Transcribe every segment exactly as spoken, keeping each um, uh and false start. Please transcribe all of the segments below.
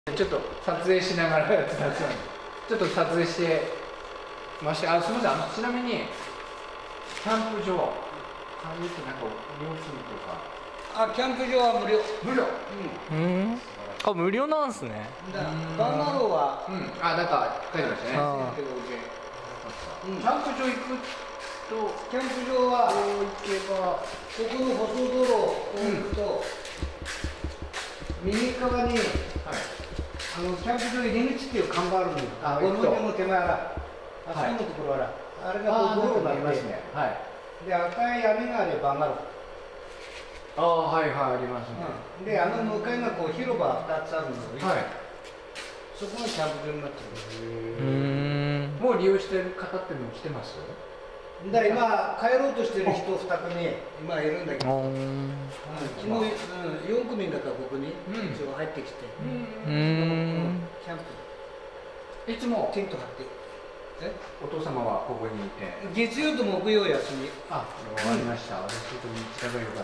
ちょっと撮影しながらやってたんですよ。ちょっと撮影してまして、あ、すみません、あのちなみにキャンプ場、あれってなんか利用するとか。 あ、キャンプ場は無料。 無料。 うん。うん。あ、無料なんすね。 バンガローは、 うん、あ、なんか書いてましたね。 うん、 キャンプ場行くと、 キャンプ場はこう行けば、 ここの舗装道路を行くと、うん、右側に、はい、あのキャンプ場入り口っていう看板あるんだよ。あ、ゴルフ場の手前ら、あそこのところら、あれがこう道路になりますね。はい。で、赤い屋根があれバンガロー。 ああ、はいはい、ありますね。 うん、で、あの向かいがこう広場ふたつあるんですよ。はい。そこがキャンプ場になってる。 うん。もう利用してる方ってのも来てます？ だから今帰ろうとしてる人ふたくみ今いるんだけど、うん、昨日、うん、よんくみだからここに一応入ってきて、うん、うん、キャンプいつもテント張って。え、 お父様はここにいて月曜と木曜休み。あ、 わかりました。私ちょっと日が良かった。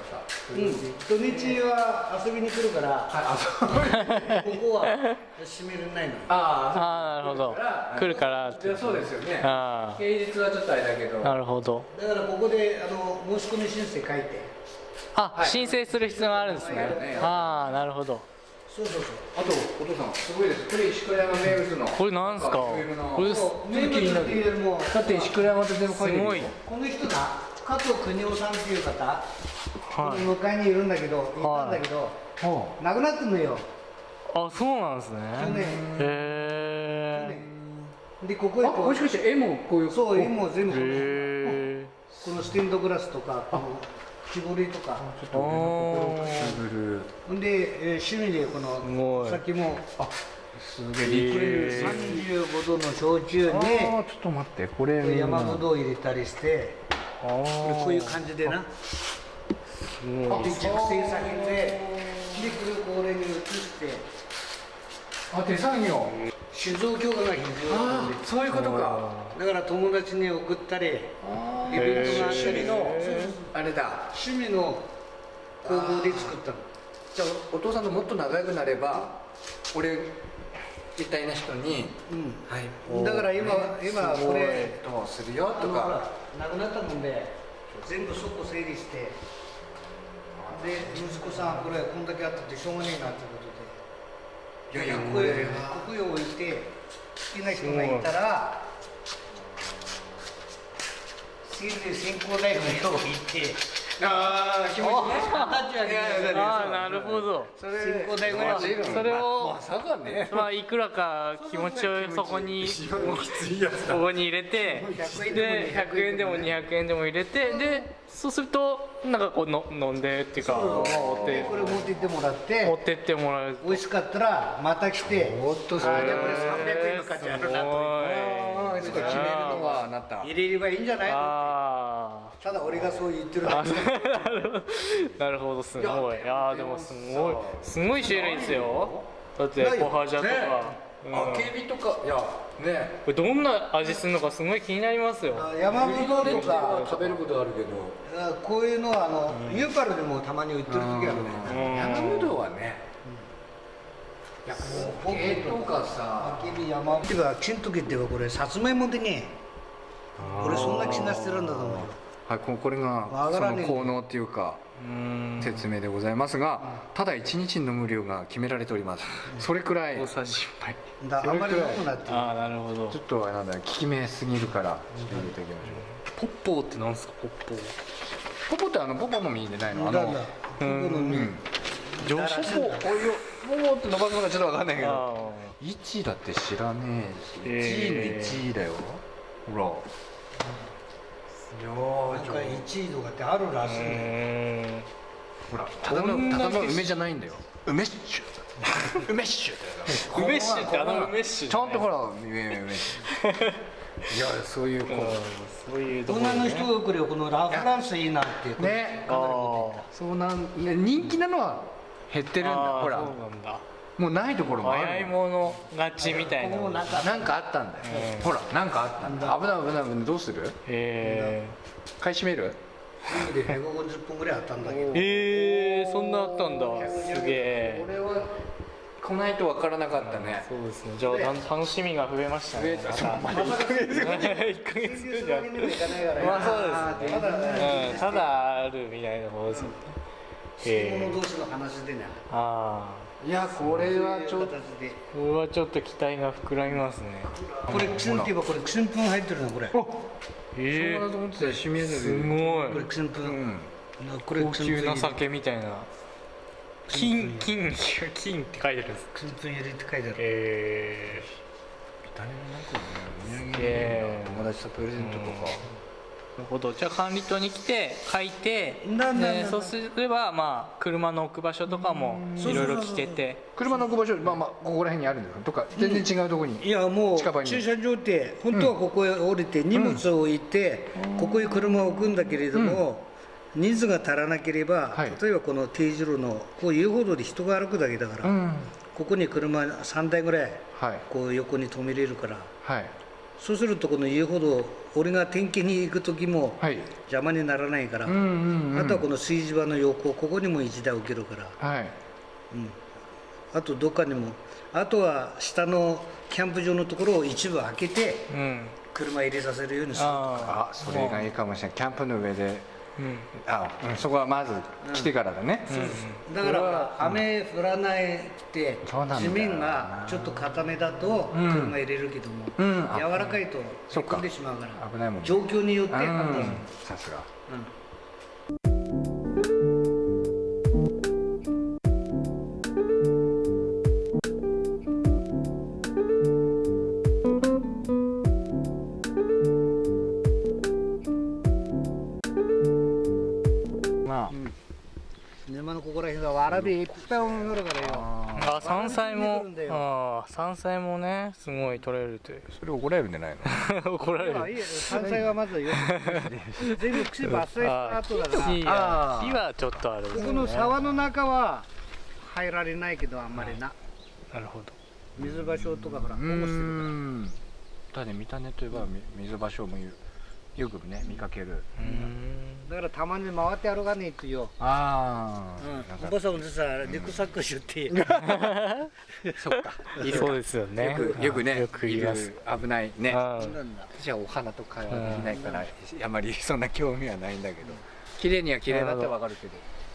うん、土日は遊びに来るから、ここは閉めれないの。 ああ、なるほど。来るから。 じゃそうですよね。平日はちょっとあれだけど。 なるほど。 だからここであの申し込み申請書いて。 あ、申請する必要があるんですね。ああ、なるほど。 そうそうそう。 あとお父さんすごいです。これ石倉山名物の。 これなんですか。これ名物っていうよりもだって石倉山って全部書いてる。すごい。 この人が加藤邦夫さんっていう方、はい、向かいにいるんだけど、いたんだけど、はい、亡くなってんのよ。 あ、そうなんですね。 去年。 へえ。 でここへこう。 もしかして絵もこういう。 そう、絵も全部。このステンドグラスとか。木彫りとか、 ちょっと俺の心をくすぐる。 ほんで、えー、趣味でこの先も、あ、 すげえ。 さんじゅうごどの焼酎で、 ちょっと待って、これ山ぶどう入れたりして、これこういう感じでな。すごい。で、熟成先で、で、これこれに移して、 あ、手作業。 酒造許可が必要なんで。 そういうことか。 だから友達に送ったり、イベントがあったりの。 あれだ、 趣味の工房で作ったの。 じゃあお父さんともっと仲良くなれば俺みたいな人に、 うん、はい、だから今今これどうするよとかなくなったもんで全部倉庫整理してで息子さんこれこんだけあっててしょうがねえなってことでいやいやここへここへ置いて好きな人がいたらせいぜい線香台の上を置いて。 ああ、気持ちね。 ああ、なるほど。 それ、線香台ぐらい。 それを、 まさかね。 まあ、いくらか気持ちをそこに、ここに入れて、で、ひゃくえんでもにひゃくえんでも入れて、で、そうすると、なんかこうの飲んでっていうか、持ってこれ持って行ってもらって、 持ってってもらう。 美味しかったら、また来て、おっと、それじゃこれさんびゃくえんの価値あるなと。 決めるのはあなた。 入れればいいんじゃないの？ただ俺がそう言ってるだけ。 なるほど、すごい。いやでもすごいすごい種類ですよ。だってコハジャとかあけびとか、いやね、 これどんな味するのかすごい気になりますよ。 山ぶどうとか食べることあるけど、 こういうのはあのユーパルでもたまに売ってる時あるね。 山ぶどうはね、いやこけとかさ、 あけび山ぶどうは金時っていうかこれさつまいもでね、これそんな気がしてるんだと思うよ。 はい、これがその効能っていうか説明でございますが、ただいちにちの無料が決められております。それくらい大さじいっぱいだ、あんまり飲むなって。 ああ、なるほど。 ちょっとあれなんだよ、効き目すぎるから入れていきましょう。 ポッポーってなんですか？ポッポーポポってあのポポの実でないの？あのポポの実上司ポポ、おいよポポって伸ばすのかちょっとわかんないけど、いちだって知らねえし、いちいのいちいだよ。ほらなんかいちいとかってあるらしいね。 ほら、ただのただの梅じゃないんだよ。梅酒梅酒梅酒ってあの梅酒ちゃんとほら梅梅酒いや、そういうこうそういう女の人が来るよ、このラ・フランスいいなってね。そうなん人気なのは減ってるんだ。ほらもうないところもある。 早いもの勝ちみたいな。 なんかあったんだよ。ほら、なんかあったんだ。危ない危ない危ない。どうする？ええ。買い占める？ でひゃくごじゅっぽんぐらいあったんだけど。 ええ、そんなあったんだ。すげえ。 これは来ないと分からなかったね。 そうですね。じゃあ楽しみが増えましたね。 増えた。まだいっかげつ。 いっかげつじゃ。まあそうですね。 ただね、 うん、ただあるみたいなものですよね。 え者同士の話でね。 あいやこれはちょっとあ、これはちょっと期待が膨らみますね。 これクシュンって言えばこれクシュンプン入ってるのこれ。 えそうだと思ってたよ。シミエネル。 すごい。 これクシュンプうン。 ん。 これ高級な酒みたいな。金金金って書いてるんです。 クシュンプン入れって書いてある。 え見た目もなんかね、お土産えー友達とプレゼントとか。 ー、なるほど。じゃあ管理棟に来て書いて、 なななでそうすればまあ車の置く場所とかもいろいろ聞けて、 車の置く場所、まあまあここら辺にあるんだよ。とか全然違うところに。 いやも近場にう駐車場って本当はここへ降りて荷物を置いてここへ車を置くんだけれども、人数が足らなければ、 はい例えばこのT字路のこう遊歩道で人が歩くだけだから、 うん。 ここに車さんだいぐらいはいこう横に止めれるから、 はいそうするとこの遊歩道俺が点検に行く時もはい。 邪魔にならないから、 うんうんうん。 あとはこの炊事場の横ここにもいちだい置けるから、 はい。 うん、あとどっかにもあとは下のキャンプ場のところを一部開けてうん。 車入れさせるようにする。 ああ、それがいいかもしれない。キャンプの上で。 あ、うん。 あ、うん、そこはまず来てからだね。 だからほら雨降らないってそうなんだよ地面がちょっと固めだとうん車入れるけども、 うん柔らかいとそっかへこんでしまうから危ないもんね状況によってうん判断する。 さすが。まうん沼のここら辺がわらびいっぱいおるからよ。 あ、山菜も出るんだ、よああ、山菜もね、すごい取れるという。 それ怒られるんじゃないの？ 怒られる。 いやいいよ山菜はまずよ全部串伐採した後だから火あはー火はちょっとあるんですね。 ここの沢の中は入られないけどあんまりななるほど。 水場所とかほらう保護してるから。 ん。だね、見た目といえばみ水場所もよよくね見かける。 うーん。 だからたまに回って歩かねえとよ。 あうん、おばさんでさリュックサックしゅってあ、そっか。 そうですよね。 よくよくねよく言います。 いる危ないね。 うんなんだ私はお花と会話できないからあまりそんな興味はないんだけど。綺麗には綺麗だってわかるけど。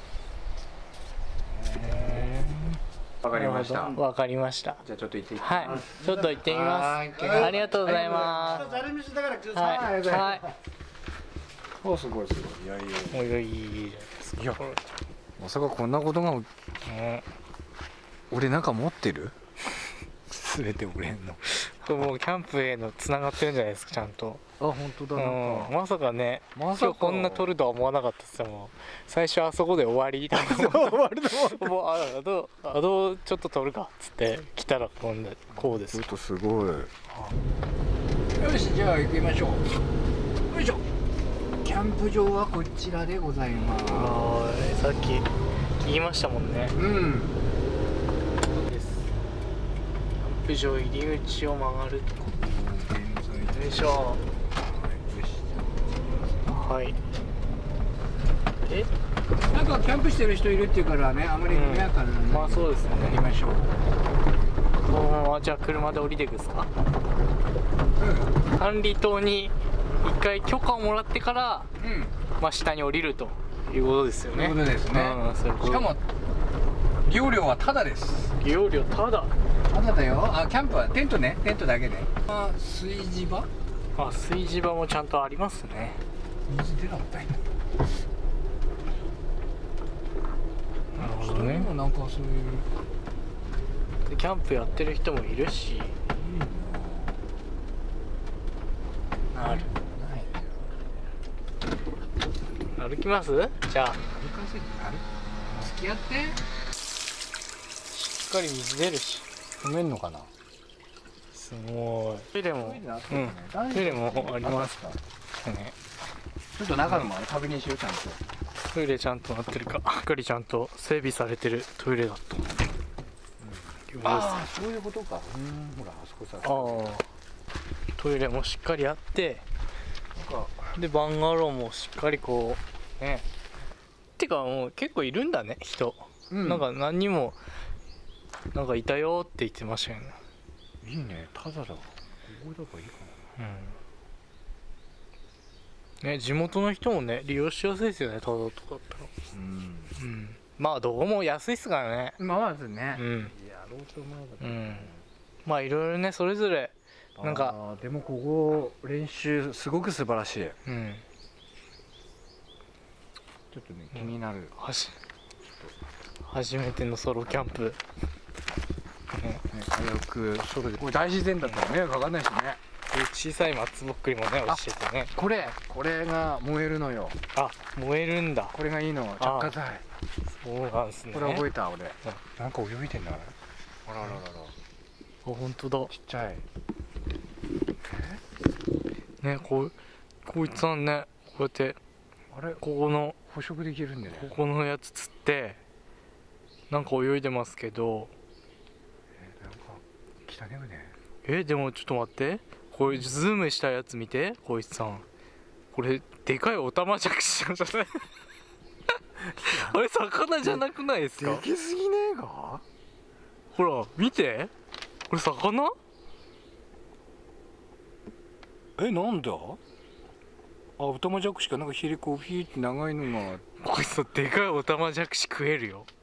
わかりました。 わかりました。 じゃあちょっと行ってきて。 はい、ちょっと行ってみます。 はいありがとうございまざる飯だからす。はい、はい。 お、すごいすごい。いやいや。 もういいいいじゃないですか。 いやまさかこんなことがうん俺なんか持ってる？すべて俺の。 これもうキャンプへのつながってるんじゃないですか、ちゃんと。 あ、本当だなんうん、 か。 まさかね、 まさか今日こんな撮るとは思わなかったですよ。もう最初あそこで終わりだと思終わるの。 もうああとあとちょっと撮るかっつって来たらこんなこうですよ。 ちょっとすごい。よし、じゃあ行きましょう。よいしょ。キャンプ場はこちらでございます。 あーさっき聞きましたもんね。 うん。 ですキャンプ場入り口を曲がるとこ。よいしょ。はい。えなんかキャンプしてる人いるっていうからね、あまり迷惑ならない。 まあそうですね。 やりましょう。 このままじゃあ車で降りていくんですか。管理棟に一回許可をもらってから、 うん。 まあ、下に降りるということですよね。 ということですねうん、そういうこと。 しかも利用料はタダです。 利用料ただ。 タダだよ。あ、キャンプはテントね、テントだけで。あ、炊事場？ あ、炊事場もちゃんとありますね。 水出なかったんや。 なるほどね。 なんかそういう。 でキャンプやってる人もいるし。なる。歩きます？じゃあ。 歩かせて歩付き合ってしっかり水出るし。 踏めんのかな。 すごい。トイレも、うん、トイレもありますね。 ちょっと中のも確認しようちゃんと。 トイレちゃんとなってるか、しっかりちゃんと整備されてるトイレだと。 ああ、そういうことか。うん、ほらあそこさ。 ああ、トイレもしっかりあって、 なんかでバンガローもしっかりこうね。てかもう結構いるんだね人。 うんなんか何にもなんかいたよって言ってましたよね。 いいね、ただだ。ここだからいいかうんね、地元の人もね利用しやすいですよね、ただとかだったら。 な。うん。 うん、まあどこも安いっすからね。 まずね。 うん、 やろうと思えば。 うん、まあいろいろねそれぞれなんか。 あでもここ練習すごく素晴らしい。 うん。 ちょっとね気になる。 はじ初めてのソロキャンプ。 ね、危うくソロでこれ大自然だったら迷惑かかんないしね。 で小さい松ぼっくりもね落ちててね。 これこれが燃えるのよ。 あ、燃えるんだ。 これがいいの、着火剤。 そうなんですね。 これ覚えた俺。なんか泳いでんだ。あらららら。 あ、本当だ。 ちっちゃい。 ね、こうこいつはねこうやってあれここの捕食できるんでね。 ここのやつ釣ってなんか泳いでますけど。 えなんか汚ねよね。 えでもちょっと待って、これズームしたやつ見て、こいつさんこれでかいオタマジャクシなんじゃないあれ魚じゃなくないですか。 でけすぎねえか。 ほら見て、これ魚。 えなんだ。あ、オタマジャクシか。なんかヒレこうヒーって長いのが。 こいつさでかいオタマジャクシ食えるよ。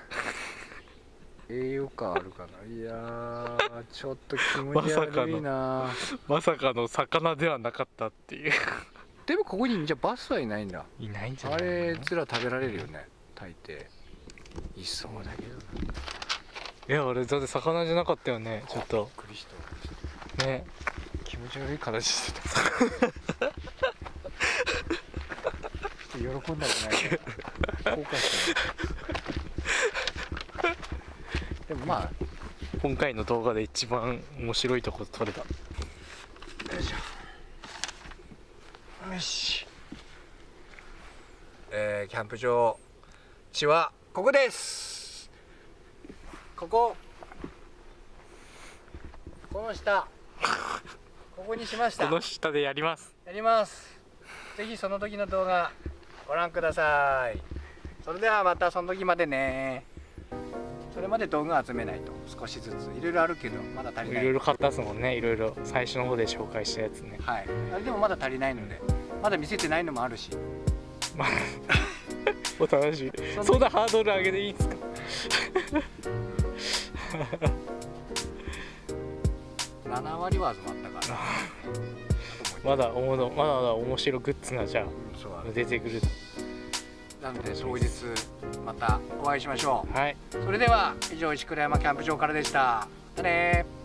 栄養価あるかな。いやーちょっと気持ち悪いな。 まさかの魚ではなかったっていうでもここにじゃあバスはいないんだ。 いないんじゃないあれつら食べられるよね大抵。いそうだけどな。 いやあれだって魚じゃなかったよね。ちょっとびっくりしたね、 気持ち悪い形してた。ちょっと喜んだくない後悔したでもまあ今回の動画で一番面白いところ撮れた。 よいしょ。よし。えー、キャンプ場地はここです。こここの下ここにしました。 この下でやります。 やります。ぜひその時の動画ご覧ください。それではまたその時までね。それまで道具集めないと少しずついろいろあるけどまだ足りない。 いろいろ買ったっすもんね。いろいろ最初の方で紹介したやつね。 はい。あれでもまだ足りないので、まだ見せてないのもあるし。 まあお楽しみ。そんなハードル上げていいんですか。 なな割は集まったからまだおものまだまだ面白グッズがじゃあそう出てくる。 なので当日またお会いしましょう。 はい。 それでは以上石倉山キャンプ場からでした。またねー。